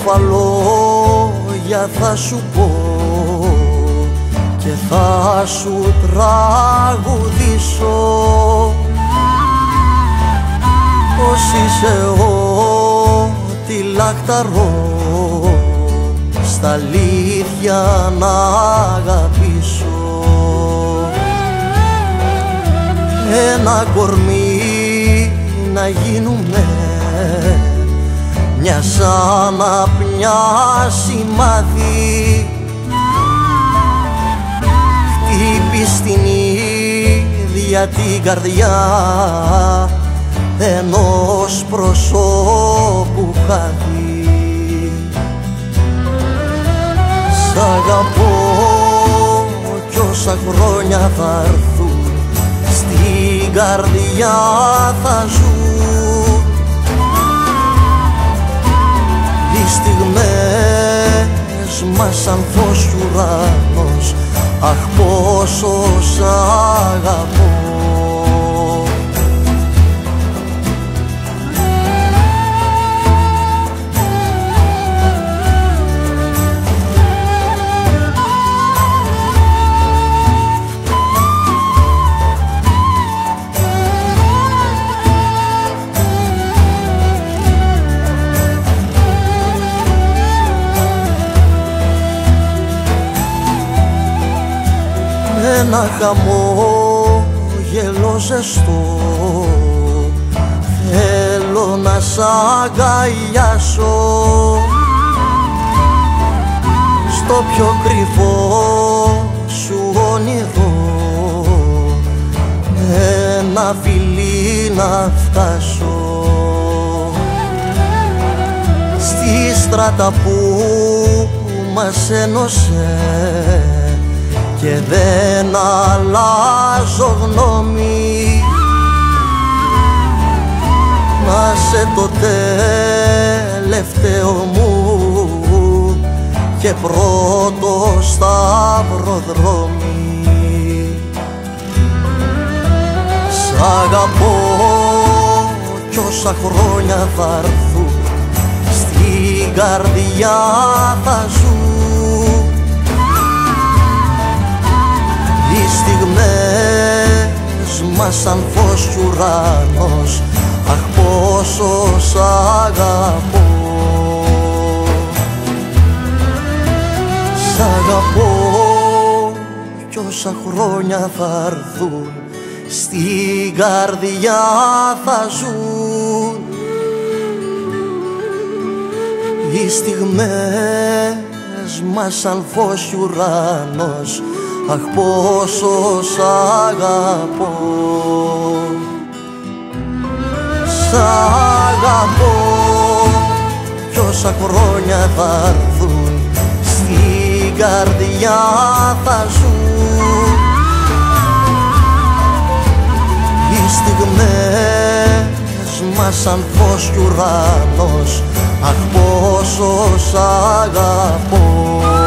όμορφα λόγια θα σου πω και θα σου τραγουδήσω πως είσαι ό,τι λαχταρώ στα αλήθεια να αγαπήσω. Ένα κορμί να γίνουμε, μια σαν απνιά σημάδι, χτύπη στην ίδια την καρδιά ενός προσώπου χάδι. Σ' αγαπώ κι όσα χρόνια θα έρθουν στην καρδιά θα ζουν. Οι στιγμές μας σαν φως ουράνος, αχ πόσο σ' αγαπώ. Ένα χαμόγελο ζεστό θέλω να σ' αγκαλιάσω, στο πιο κρυφό σου όνειρο με ένα φιλί να φτάσω. Στη στράτα που μας ένωσε και δεν αλλάζω γνώμη, να σε το τελευταίο μου και πρώτο σταυροδρόμι. Σ' αγαπώ κι όσα χρόνια θα έρθουν στην καρδιά θα ζουν. Οι στιγμές μας σαν φως κι ουράνος, αχ πόσο σ' αγαπώ. Σ' αγαπώ κι όσα χρόνια θα έρθουν στην καρδιά θα ζουν. Οι στιγμές μας σαν φως κι ουράνος, αχ πόσο σ' αγαπώ. Σ' αγαπώ κι όσα χρόνια θα έρθουν στην καρδιά θα ζουν. Οι στιγμές μας σαν φως κι ουράνος, αχ πόσο σ' αγαπώ.